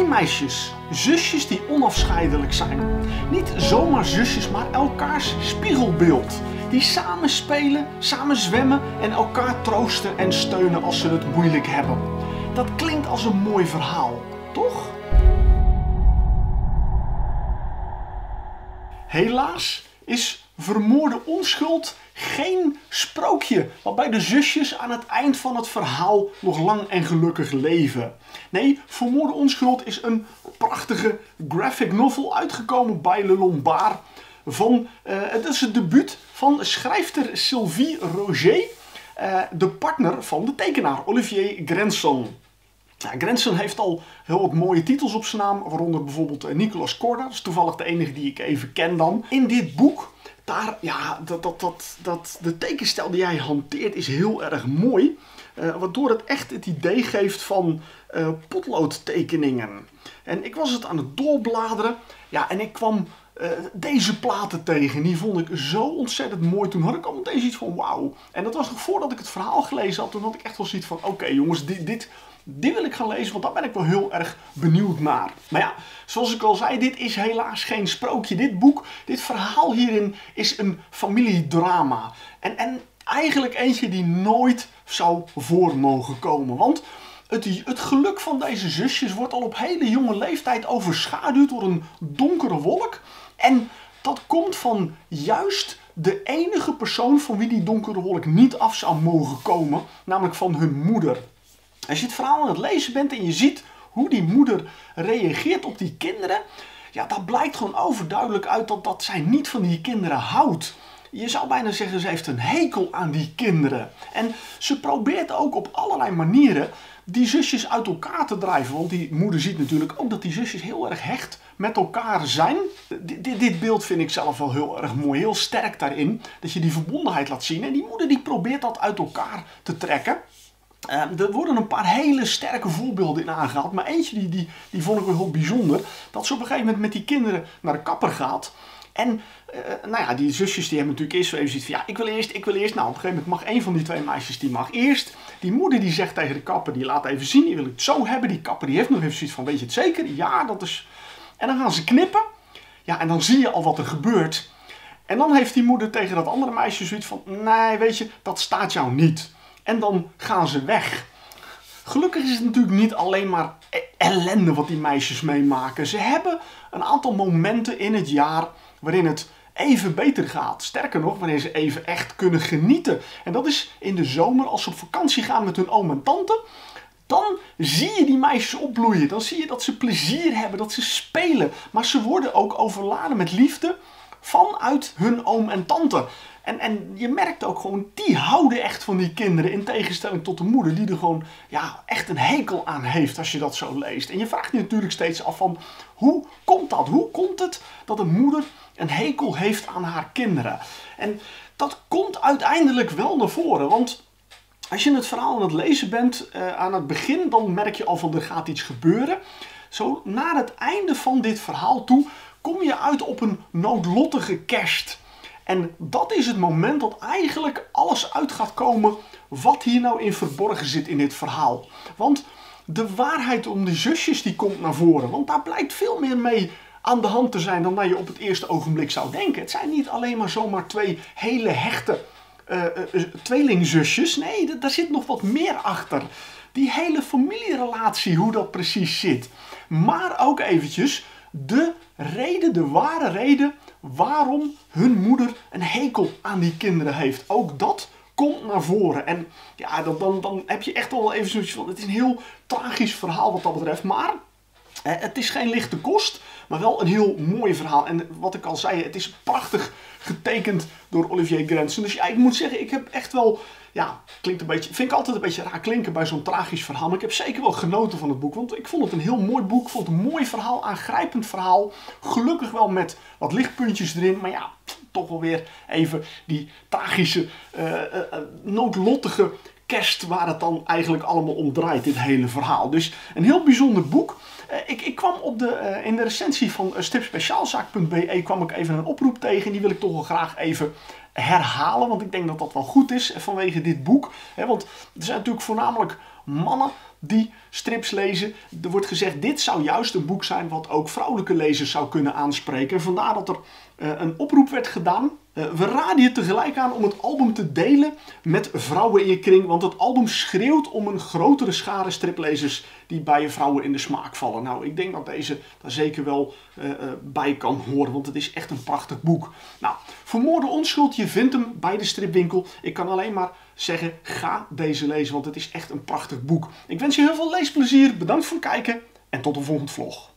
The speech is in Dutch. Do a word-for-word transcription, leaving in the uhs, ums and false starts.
Twee meisjes, zusjes die onafscheidelijk zijn. Niet zomaar zusjes, maar elkaars spiegelbeeld. Die samen spelen, samen zwemmen en elkaar troosten en steunen als ze het moeilijk hebben. Dat klinkt als een mooi verhaal, toch? Helaas is vermoorde onschuld geen sprookje waarbij de zusjes aan het eind van het verhaal nog lang en gelukkig leven. Nee, Vermoorde onschuld is een prachtige graphic novel uitgekomen bij Le Lombard. Van, uh, het is het debuut van schrijfster Sylvie Roget, uh, de partner van de tekenaar Olivier Grenson. Nou, Grenson heeft al heel wat mooie titels op zijn naam, waaronder bijvoorbeeld uh, Nicolas Corda. Dat is toevallig de enige die ik even ken dan. In dit boek, daar, ja, dat, dat, dat, dat, de tekenstijl die hij hanteert is heel erg mooi. Uh, waardoor het echt het idee geeft van uh, potloodtekeningen. En ik was het aan het doorbladeren, ja, en ik kwam uh, deze platen tegen. Die vond ik zo ontzettend mooi. Toen had ik al meteen zoiets van wauw. En dat was nog voordat ik het verhaal gelezen had. Toen had ik echt wel zoiets van oké okay, jongens, dit... dit Dit wil ik gaan lezen, want daar ben ik wel heel erg benieuwd naar. Maar ja, zoals ik al zei, dit is helaas geen sprookje. Dit boek, dit verhaal hierin is een familiedrama. En, en eigenlijk eentje die nooit zou voor mogen komen. Want het, het geluk van deze zusjes wordt al op hele jonge leeftijd overschaduwd door een donkere wolk. En dat komt van juist de enige persoon van wie die donkere wolk niet af zou mogen komen. Namelijk van hun moeder. Als je het verhaal aan het lezen bent en je ziet hoe die moeder reageert op die kinderen, ja, dat blijkt gewoon overduidelijk uit dat, dat zij niet van die kinderen houdt. Je zou bijna zeggen, ze heeft een hekel aan die kinderen. En ze probeert ook op allerlei manieren die zusjes uit elkaar te drijven. Want die moeder ziet natuurlijk ook dat die zusjes heel erg hecht met elkaar zijn. D dit, dit beeld vind ik zelf wel heel erg mooi, heel sterk daarin. Dat je die verbondenheid laat zien. En die moeder die probeert dat uit elkaar te trekken. Uh, er worden een paar hele sterke voorbeelden in aangehaald, maar eentje die, die, die vond ik wel heel bijzonder. Dat ze op een gegeven moment met die kinderen naar de kapper gaat. En uh, nou ja, die zusjes die hebben natuurlijk eerst zo even zoiets van, ja, ik wil eerst, ik wil eerst. Nou, op een gegeven moment mag één van die twee meisjes, die mag eerst. Die moeder die zegt tegen de kapper, die laat even zien, die wil het zo hebben. Die kapper die heeft nog even zoiets van, weet je het zeker? Ja, dat is... En dan gaan ze knippen. Ja, en dan zie je al wat er gebeurt. En dan heeft die moeder tegen dat andere meisje zoiets van, nee, weet je, dat staat jou niet. En dan gaan ze weg. Gelukkig is het natuurlijk niet alleen maar ellende wat die meisjes meemaken. Ze hebben een aantal momenten in het jaar waarin het even beter gaat. Sterker nog, waarin ze even echt kunnen genieten. En dat is in de zomer als ze op vakantie gaan met hun oom en tante. Dan zie je die meisjes opbloeien. Dan zie je dat ze plezier hebben, dat ze spelen. Maar ze worden ook overladen met liefde vanuit hun oom en tante. En, en je merkt ook gewoon, die houden echt van die kinderen. In tegenstelling tot de moeder die er gewoon ja, echt een hekel aan heeft als je dat zo leest. En je vraagt je natuurlijk steeds af van, hoe komt dat? Hoe komt het dat een moeder een hekel heeft aan haar kinderen? En dat komt uiteindelijk wel naar voren. Want als je het verhaal aan het lezen bent uh, aan het begin, dan merk je al van er gaat iets gebeuren. Zo naar het einde van dit verhaal toe kom je uit op een noodlottige kerst. En dat is het moment dat eigenlijk alles uit gaat komen wat hier nou in verborgen zit in dit verhaal. Want de waarheid om die zusjes die komt naar voren. Want daar blijkt veel meer mee aan de hand te zijn dan dat je op het eerste ogenblik zou denken. Het zijn niet alleen maar zomaar twee hele hechte uh, uh, tweelingzusjes. Nee, daar zit nog wat meer achter. Die hele familierelatie, hoe dat precies zit. Maar ook eventjes de reden, de ware reden waarom hun moeder een hekel aan die kinderen heeft. Ook dat komt naar voren. En ja, dan, dan, dan heb je echt wel even zoiets van, het is een heel tragisch verhaal wat dat betreft. Maar eh, het is geen lichte kost, maar wel een heel mooi verhaal. En wat ik al zei, het is prachtig getekend door Olivier Grenson. Dus ja, ik moet zeggen, ik heb echt wel... Ja, klinkt een beetje, vind ik altijd een beetje raar klinken bij zo'n tragisch verhaal. Maar ik heb zeker wel genoten van het boek. Want ik vond het een heel mooi boek. Ik vond het een mooi verhaal, aangrijpend verhaal. Gelukkig wel met wat lichtpuntjes erin. Maar ja, toch wel weer even die tragische, uh, uh, noodlottige kerst waar het dan eigenlijk allemaal om draait, dit hele verhaal. Dus een heel bijzonder boek. Uh, ik, ik kwam op de, uh, in de recensie van uh, stipspeciaalzaak punt b e kwam ik even een oproep tegen. En die wil ik toch wel graag even herhalen, want ik denk dat dat wel goed is vanwege dit boek. He, want er zijn natuurlijk voornamelijk mannen die strips lezen. Er wordt gezegd, dit zou juist een boek zijn wat ook vrouwelijke lezers zou kunnen aanspreken. En vandaar dat er uh, een oproep werd gedaan. Uh, we raden je tegelijk aan om het album te delen met vrouwen in je kring. Want het album schreeuwt om een grotere schare striplezers die bij je vrouwen in de smaak vallen. Nou, ik denk dat deze daar zeker wel uh, uh, bij kan horen. Want het is echt een prachtig boek. Nou, Vermoorde Onschuld, je vindt hem bij de stripwinkel. Ik kan alleen maar zeggen, ga deze lezen. Want het is echt een prachtig boek. Ik wens je heel veel leesplezier. Bedankt voor het kijken. En tot de volgende vlog.